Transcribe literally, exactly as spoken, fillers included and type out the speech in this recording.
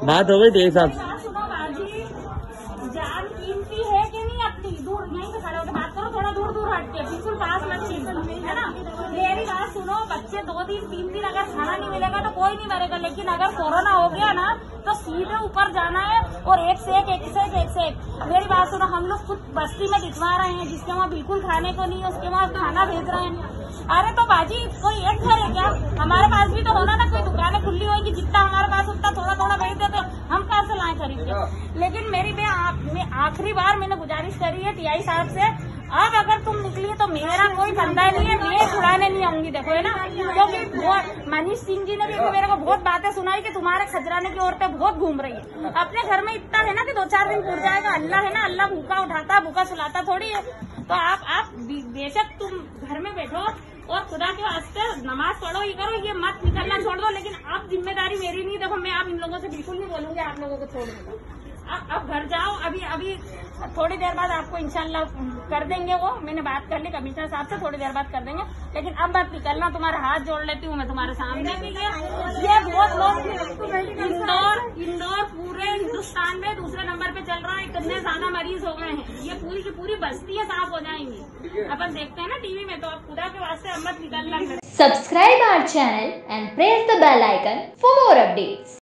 बात हो गई थी एक साहब। सुनो बाजी, जान कीमती है कि नहीं अपनी? दूर यहीं पे खड़े होकर बात करो, थोड़ा दूर दूर हट के, बिल्कुल पास मत छीनो, है ना? मेरी बात सुनो, बच्चे दो दिन तीन दिन अगर खाना नहीं मिलेगा तो कोई नहीं मरेगा, लेकिन अगर कोरोना हो गया ना तो सीधे ऊपर जाना है और एक से एक एक से एक एक से एक। मेरी बात सुनो, हम लोग खुद बस्ती में दिखवा रहे हैं, जिसके वहाँ बिल्कुल खाने को नहीं है उसके वहाँ खाना भेज रहे हैं। अरे तो बाजी कोई एक घर है क्या? हमारे पास भी तो होना ना, कोई दुकानें खुली होंगी, जितना हमारे पास उतना थोड़ा थोड़ा भेज देते, हम कहाँ से लाए खरीद के? लेकिन मेरी मैं आखिरी बार मैंने गुजारिश करी है टीआई साहब से, अब अगर तुम निकली तो मेरा कोई धंधा नहीं है, मैं छुड़ाने नहीं आऊंगी, देखो है ना? क्योंकि तो मनीष सिंह जी ने भी मेरे को बहुत बातें सुनाई कि तुम्हारे खजराने की औरतें बहुत घूम रही है। अपने घर में इतना है ना कि दो चार दिन पूर जाएगा, अल्लाह है ना, अल्लाह भूखा उठाता भूखा सुलाता थोड़ी है। तो आप आप बेशक तुम घर में बैठो और खुदा के वास्ते नमाज पढ़ो, ये करो, ये मत निकलना छोड़ दो, लेकिन अब जिम्मेदारी मेरी नहीं। देखो मैं आप इन लोगों से बिल्कुल नहीं बोलूंगी आप लोगों को छोड़ दो, अब अब घर जाओ। अभी अभी थोड़ी देर बाद आपको इंशाल्लाह कर देंगे, वो मैंने बात कर ली कमिश्नर साहब से, थोड़ी देर बाद कर देंगे, लेकिन अब मत निकलना, तुम्हारा हाथ जोड़ लेती हूँ मैं तुम्हारे सामने भी। ये ये बहुत लोग इंदौर इंदौर पूरे हिंदुस्तान में दूसरे नंबर पे चल रहा है, इतने ज्यादा मरीज हो गए हैं, ये पूरी की पूरी बस्तियां साफ हो जाएंगी। अपन देखते हैं ना टीवी में, तो अब खुदा के वास्ते अब मत निकलना। Subscribe our channel and press the bell icon for more updates.